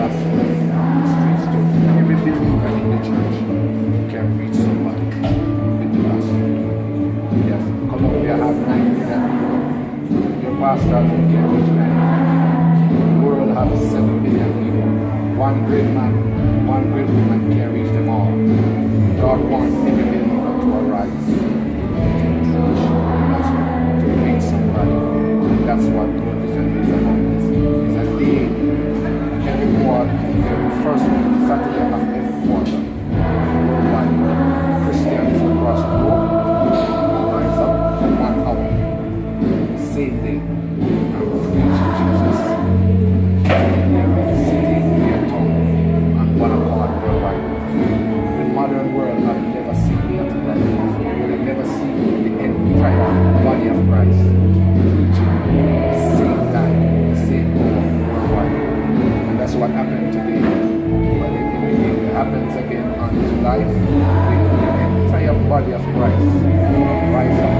gospel in the streets to every believer in the church can reach somebody with the gospel. Yes, Colombia has 9 million people. Your pastors can reach 9 million. The world has 7 billion people. One great man, one great woman can reach them all. God wants every believer to arise, to preach the gospel, to reach somebody. And that's what World Vision is about. It's a day every quarter, every first Saturday of every quarter. Worldwide, Christians across the globe rise up for 1 hour, same day, and preach Jesus. Every city, their town, and 1 accord worldwide. The modern world have never seen nothing like this. They have never seen the entire body of Christ preaching at the same time, the same hour worldwide. And that's what happened today. But it happens again on July. The entire body of Christ rise up